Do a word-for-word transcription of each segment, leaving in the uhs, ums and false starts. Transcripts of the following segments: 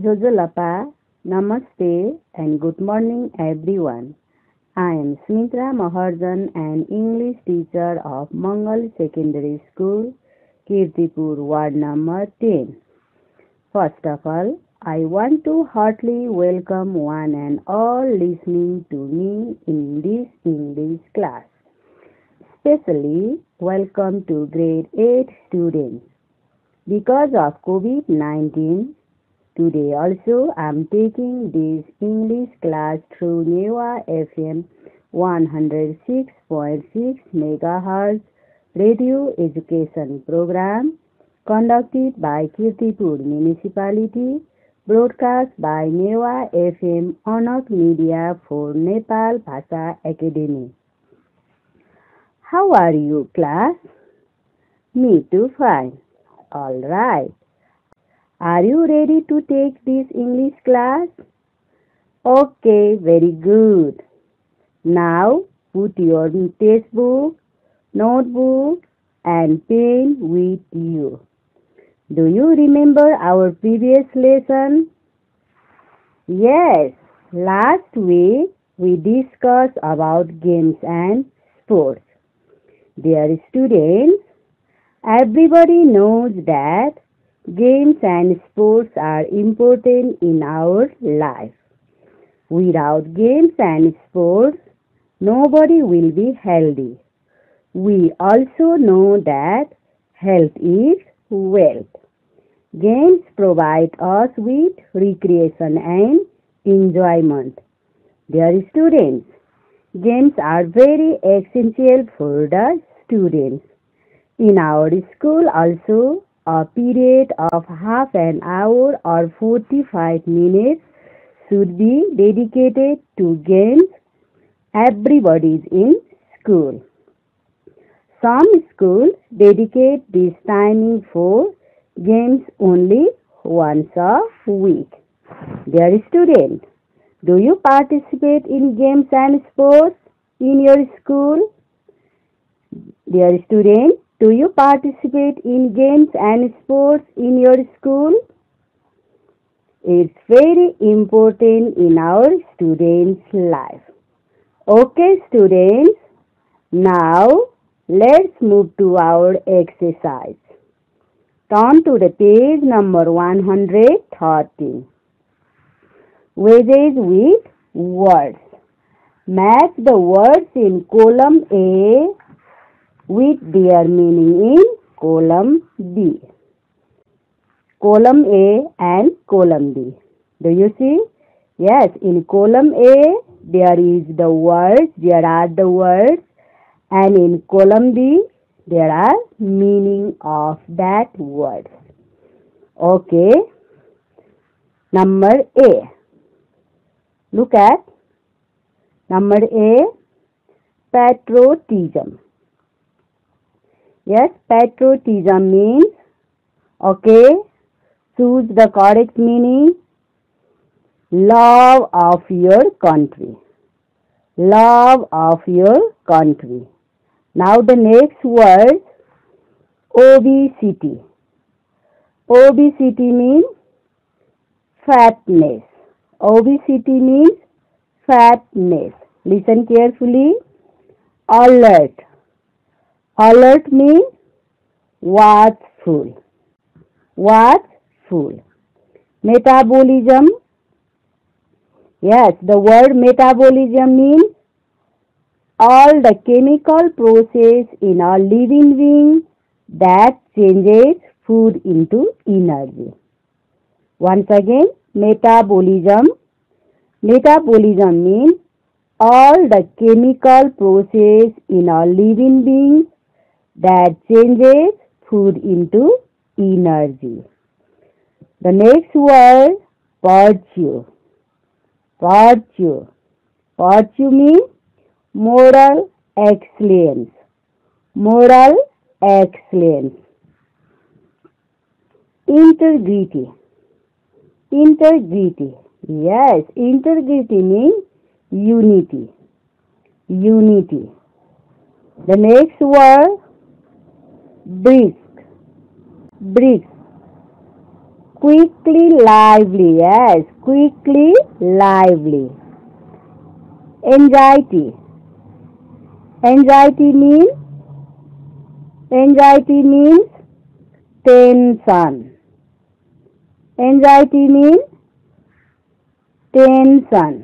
Jojolapa, Namaste and good morning everyone. I am Smitra Maharjan, an English teacher of Mangal Secondary School, Kirtipur, Ward number ten. First of all, I want to heartily welcome one and all listening to me in this English class. Especially welcome to grade eight students. Because of COVID nineteen, today also I am taking this English class through Newa F M one oh six point six megahertz radio education program conducted by Kirtipur Municipality, broadcast by Newa F M Anak Media for Nepal Bhasha Academy. How are you, class? Me too fine. All right. Are you ready to take this English class? Okay, very good. Now put your textbook, notebook and pen with you. Do you remember our previous lesson? Yes, last week we discussed about games and sports. Dear students, everybody knows that games and sports are important in our life. Without games and sports, nobody will be healthy. We also know that health is wealth. Games provide us with recreation and enjoyment. Dear students, games are very essential for the students. In our school also, a period of half an hour or forty-five minutes should be dedicated to games. Everybody is in school. Some schools dedicate this timing for games only once a week. Dear students, do you participate in games and sports in your school? Dear students, do you participate in games and sports in your school? It's very important in our students' life. Okay, students, now let's move to our exercise. Turn to the page number one hundred thirteen. Wages with words. Match the words in column A with their meaning in column B. Column A and column B. Do you see? Yes, in column A there is the words, there are the words, and in column B there are meaning of that words. Okay. Number A. Look at number A, patriotism. Yes, patriotism means, okay, choose the correct meaning, love of your country. Love of your country. Now the next word, obesity. Obesity means fatness. Obesity means fatness. Listen carefully. Alert. Alert means watchful. Watchful. Metabolism. Yes, the word metabolism means all the chemical process in a living being that changes food into energy. Once again, metabolism. Metabolism means all the chemical process in a living being that changes food into energy. The next word, virtue. Virtue. Virtue means moral excellence. Moral excellence. Integrity. Integrity. Yes, integrity means unity. Unity. The next word, brisk. Brisk. quickly, lively. Yes, quickly, lively. Anxiety. Anxiety means anxiety means tension. Anxiety means tension.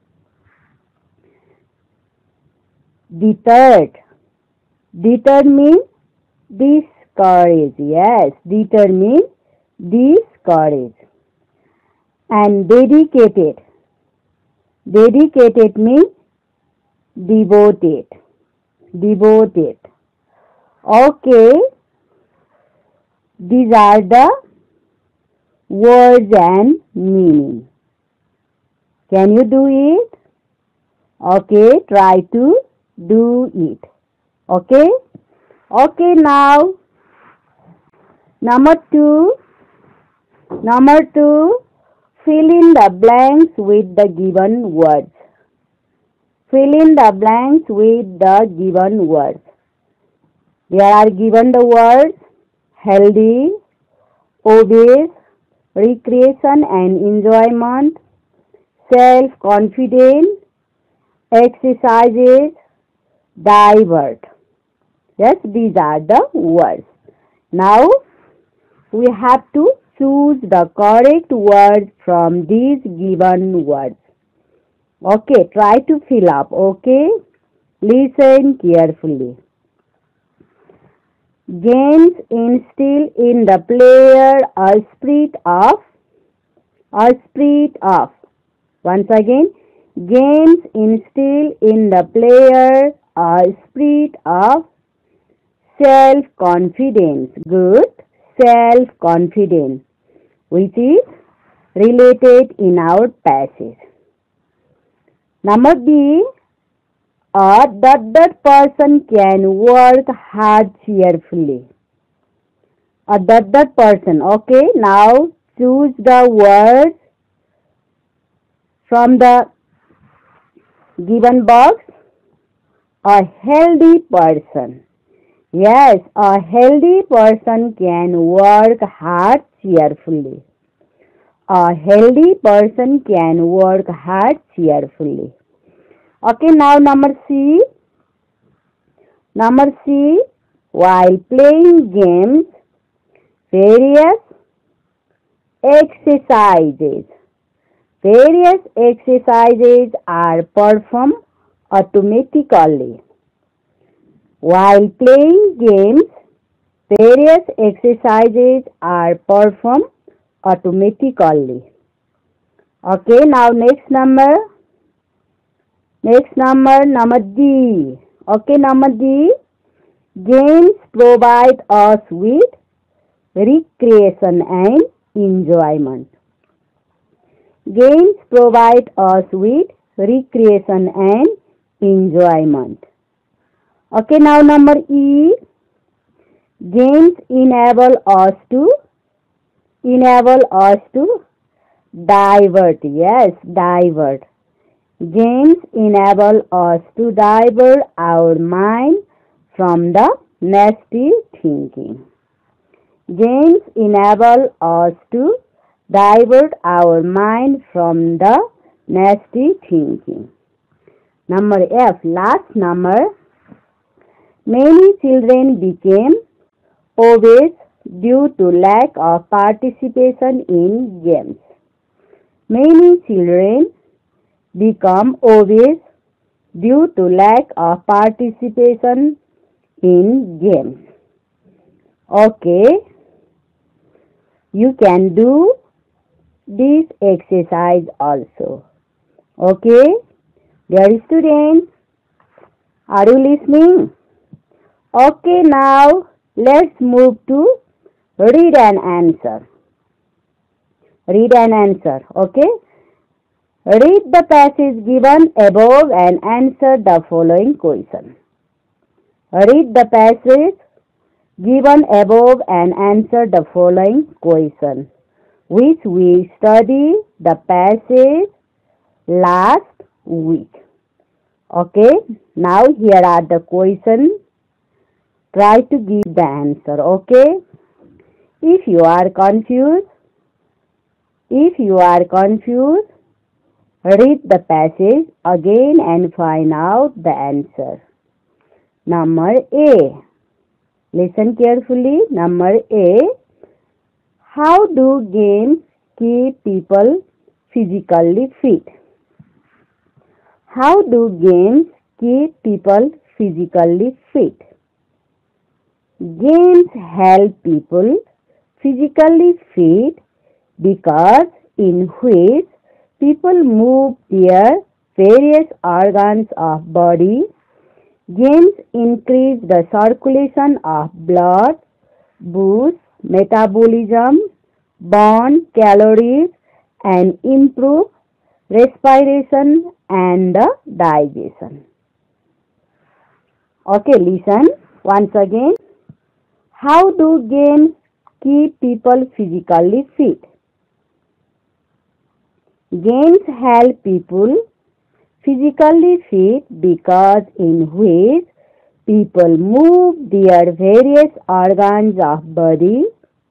Deterred. Deterred means discourage. Yes, deterred means discourage. And dedicated. Dedicated means devoted. Devoted. Okay, these are the words and meaning. Can you do it? Okay, try to do it. Okay? Okay, now, number two. Number two, fill in the blanks with the given words. Fill in the blanks with the given words. There are given the words healthy, obvious, recreation and enjoyment, self-confident, exercises, divert. Yes, these are the words. Now, we have to choose the correct words from these given words. Okay, try to fill up. Okay, listen carefully. Games instill in the player a spirit of, a spirit of. Once again, games instill in the player a spirit of self-confidence. Good. Self-confidence, which is related in our passage. Number B, a that that person can work hard cheerfully. A that that person. Okay, now choose the words from the given box. A healthy person. Yes, a healthy person can work hard cheerfully. A healthy person can work hard cheerfully. Okay, now number C. Number C, while playing games, various exercises. Various exercises are performed automatically. While playing games, various exercises are performed automatically. Okay, now next number. Next number, number D. Okay, number D. Games provide us with recreation and enjoyment. Games provide us with recreation and enjoyment. Okay, now number E. Games enable us to enable us to divert. Yes, divert. Games enable us to divert our mind from the nasty thinking. Games enable us to divert our mind from the nasty thinking. Number F, last number. Many children became obese due to lack of participation in games. Many children become obese due to lack of participation in games. Okay, you can do this exercise also. Okay, dear students, are you listening? Okay, now let's move to read and answer. Read and answer. Okay. Read the passage given above and answer the following question. Read the passage given above and answer the following question, which we studied the passage last week. Okay. Now here are the questions. Try to give the answer. Okay. If you are confused, If you are confused, read the passage again and find out the answer. Number A. Listen carefully. Number A. How do games keep people physically fit? How do games keep people physically fit? Games help people physically fit because in which people move their various organs of body. Games increase the circulation of blood, boost metabolism, burn calories, and improve respiration and digestion. Okay, listen once again. How do games keep people physically fit? Games help people physically fit because in which people move their various organs of body.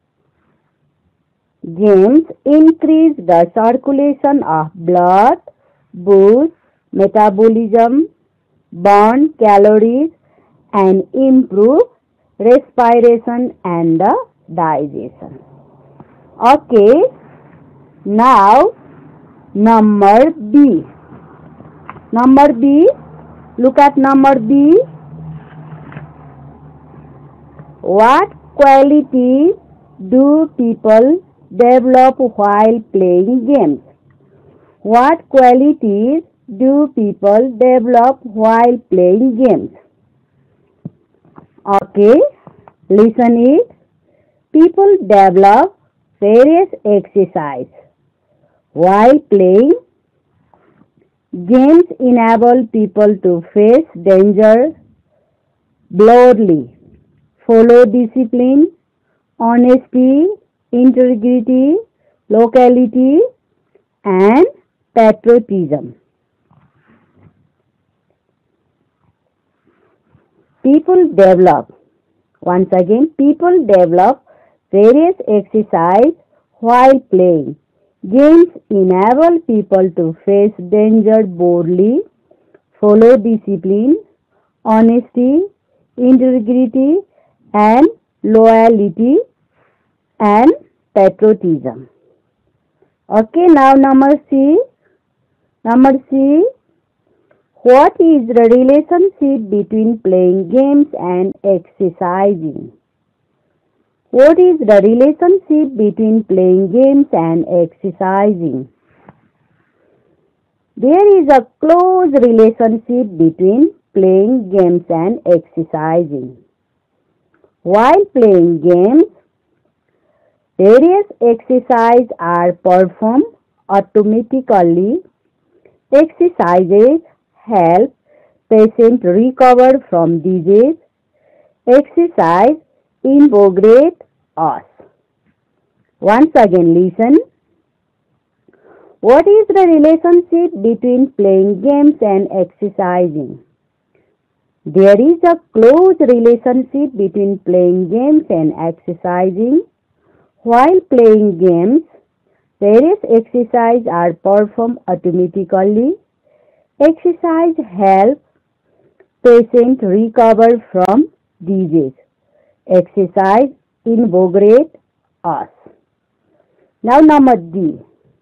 Games increase the circulation of blood, boost metabolism, burn calories, and improve respiration and digestion. Okay, now number B. Number B, look at number B. What qualities do people develop while playing games? What qualities do people develop while playing games? Okay, listen it. People develop various exercises while playing. Games enable people to face danger boldly, follow discipline, honesty, integrity, locality, and patriotism. People develop, once again, people develop various exercises while playing. Games enable people to face danger boldly, follow discipline, honesty, integrity, and loyalty, and patriotism. Okay, now number C. Number C. What is the relationship between playing games and exercising? What is the relationship between playing games and exercising? There is a close relationship between playing games and exercising. While playing games, various exercises are performed automatically. Exercises help patients recover from disease. Exercise invigorate us. Once again, listen. What is the relationship between playing games and exercising? There is a close relationship between playing games and exercising. While playing games, various exercises are performed automatically. Exercise helps patients recover from disease. Exercise invigorate us. Now number D.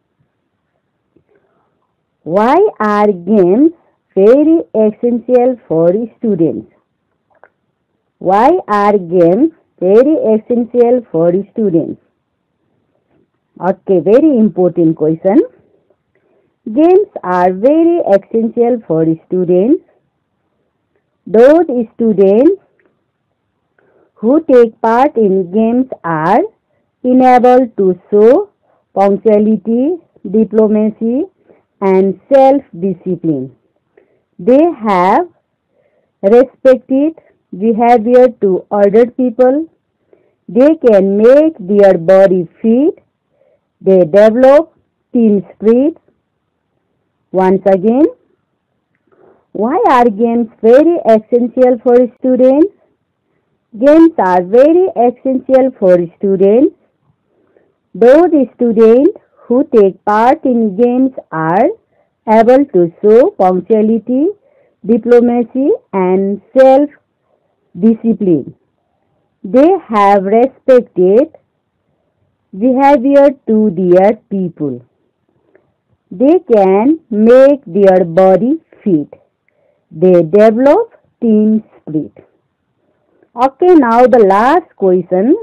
Why are games very essential for students? Why are games very essential for students? Okay, very important question. Games are very essential for students. Those students who take part in games are enabled to show punctuality, diplomacy, and self-discipline. They have respected behavior to other people. They can make their body fit. They develop team spirit. Once again, why are games very essential for students? Games are very essential for students. Those students who take part in games are able to show punctuality, diplomacy, and self-discipline. They have respected behavior to their people. They can make their body fit. They develop team spirit. Okay, now the last question.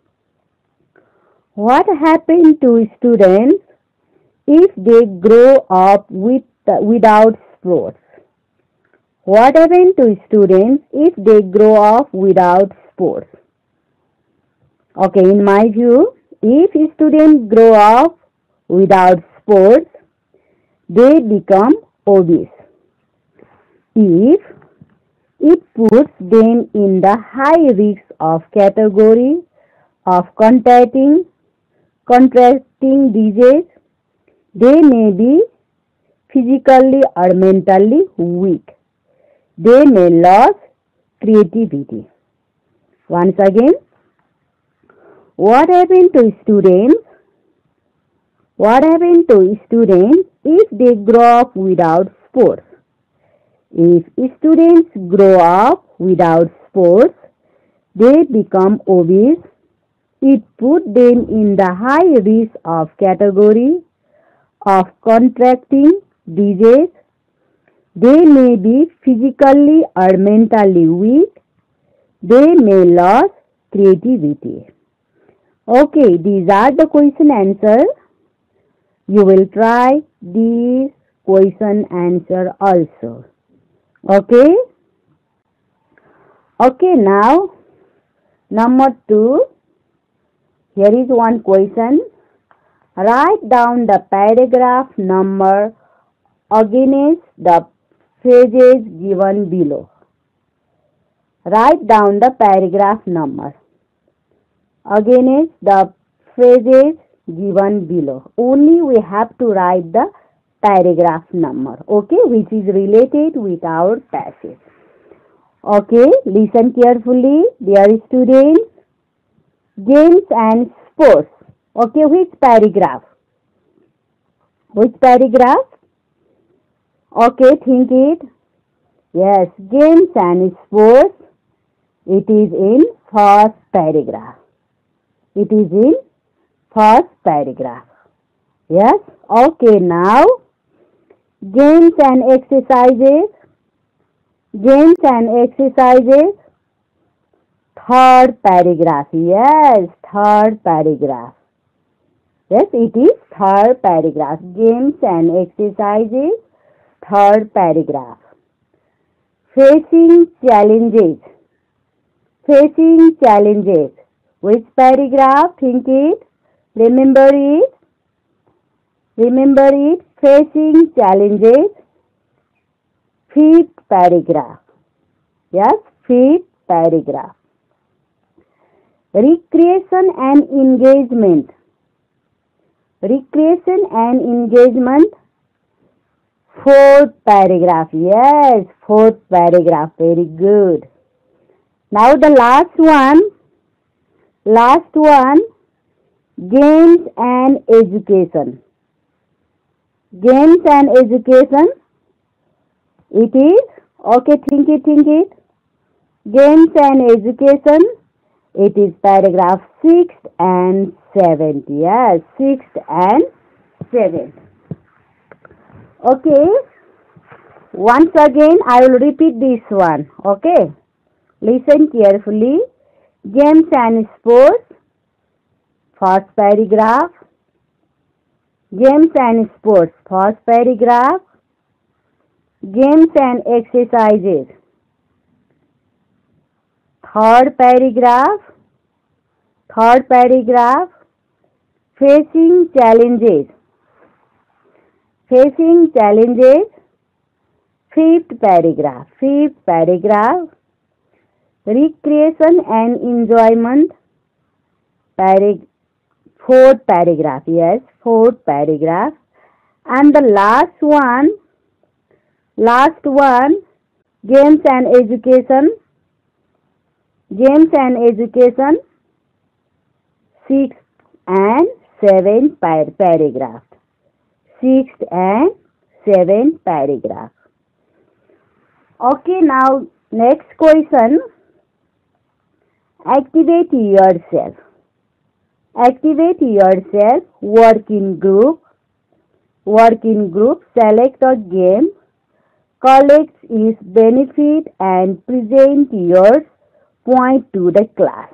What happens to students if they grow up with, without sports? What happens to students if they grow up without sports? Okay, in my view, if students grow up without sports, they become obese. If it puts them in the high risk of category of contracting, contracting disease, they may be physically or mentally weak. They may lose creativity. Once again, what happens to students? What happens to students if they grow up without sports? If students grow up without sports, they become obese. It puts them in the high risk of category of contracting disease. They may be physically or mentally weak. They may lose creativity. Okay, these are the question answer. You will try these question answer also. Okay. Okay, now number two. Here is one question. Write down the paragraph number against the phrases given below. Write down the paragraph number against the phrases given below. Only we have to write the paragraph number, okay, which is related with our passage. Okay, listen carefully, dear students. Games and sports. Okay, which paragraph? Which paragraph? Okay, think it. Yes, games and sports. It is in first paragraph. It is in first paragraph. Yes, okay, now games and exercises. Games and exercises. Third paragraph. Yes, third paragraph. Yes, it is third paragraph. Games and exercises. Third paragraph. Facing challenges. Facing challenges. Which paragraph? Think it. Remember it. Remember it. Facing challenges. Fifth paragraph. Yes, fifth paragraph. Recreation and engagement. Recreation and engagement. Fourth paragraph. Yes, fourth paragraph. Very good. Now the last one. Last one. Games and education. Games and education. It is. Okay, think it, think it. Games and education. It is paragraph sixth and seventh. Yes, sixth and seventh. Okay. Once again, I will repeat this one. Okay. Listen carefully. Games and sports. First paragraph. Games and sports. First paragraph. Games and exercises. Third paragraph. Third paragraph. Facing challenges. Facing challenges. Fifth paragraph. Fifth paragraph. Recreation and enjoyment. Parag- fourth paragraph. Yes, fourth paragraph. And the last one. Last one. Games and education. Games and education. Sixth and seventh par paragraph. Sixth and seventh paragraph. Okay, now next question. Activate yourself. Activate yourself. Work in group. Work in group. Select a game. Collect its benefit and present your point to the class.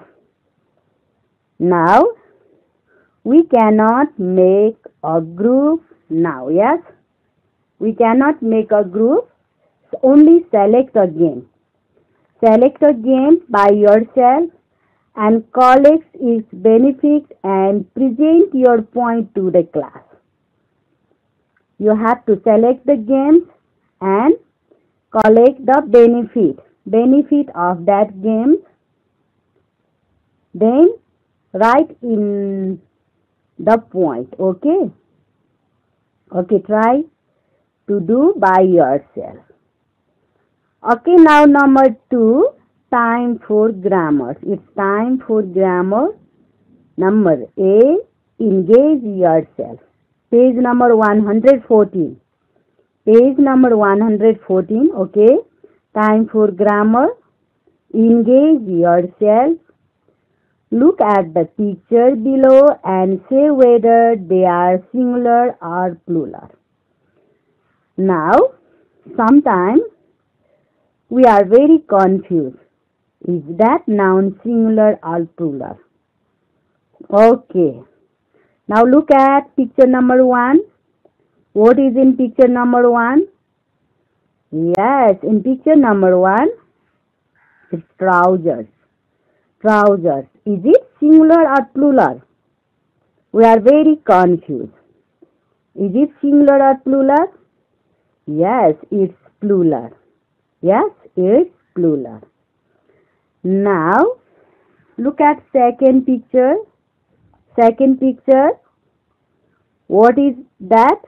Now, we cannot make a group now, yes? We cannot make a group, only select a game. Select a game by yourself and collect its benefit and present your point to the class. You have to select the games and collect the benefit, benefit of that game. Then write in the point, okay? Okay, try to do by yourself. Okay, now number two, time for grammar. It's time for grammar. Number A, engage yourself. Page number one hundred fourteen. Page number one hundred fourteen, okay? Time for grammar. Engage yourself. Look at the picture below and say whether they are singular or plural. Now, sometimes we are very confused. Is that noun singular or plural? Okay. Now look at picture number one. What is in picture number one? Yes, in picture number one, it's trousers. Trousers. Is it singular or plural? We are very confused. Is it singular or plural? Yes, it's plural. Yes, it's plural. Now, look at second picture. Second picture. What is that?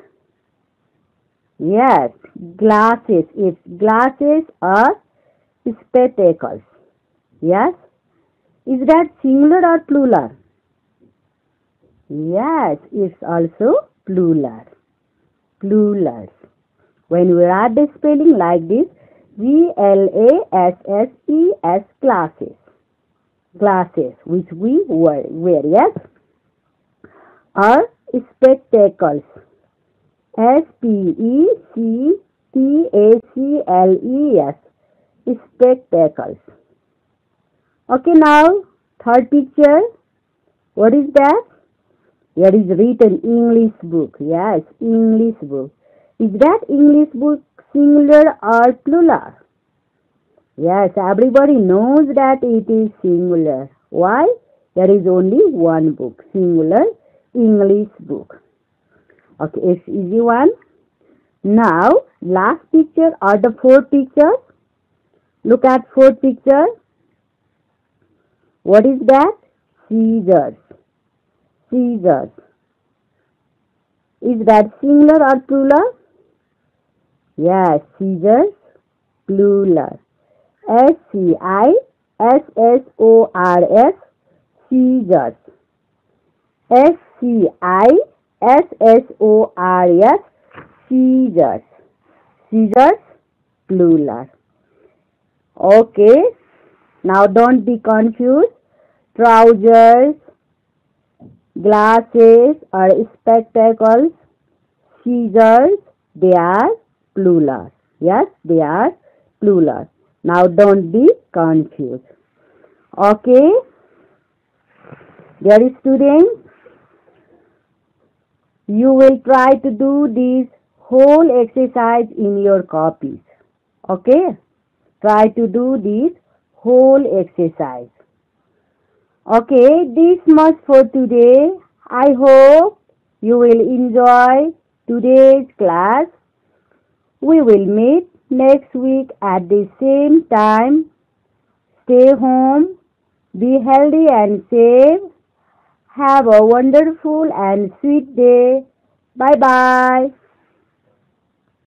Yes, glasses. It's glasses or spectacles. Yes. Is that singular or plural? Yes, it's also plural. Plural. When we write the spelling like this, G L A S S E S, glasses. Glasses, which we wear, wear, yes? Or spectacles. S P E C T A C L E S. Spectacles. Okay, now, third picture. What is that? Here is written English book. Yes, English book. Is that English book singular or plural? Yes, everybody knows that it is singular. Why? There is only one book, singular English book. Okay, it's easy one. Now, last picture or the fourth picture. Look at fourth picture. What is that? Scissors. Scissors. Is that singular or plural? Yes, scissors, plural. S C I S S O R S, scissors. S C I S S O R S, scissors. Scissors, plural. Okay. Now don't be confused. Trousers, glasses or spectacles, scissors, they are plural. Yes, they are plural. Now don't be confused. Okay. Dear students, you will try to do this whole exercise in your copies. Okay. Try to do this whole exercise. Okay, this much for today. I hope you will enjoy today's class. We will meet next week at the same time. Stay home, be healthy and safe. Have a wonderful and sweet day. Bye bye.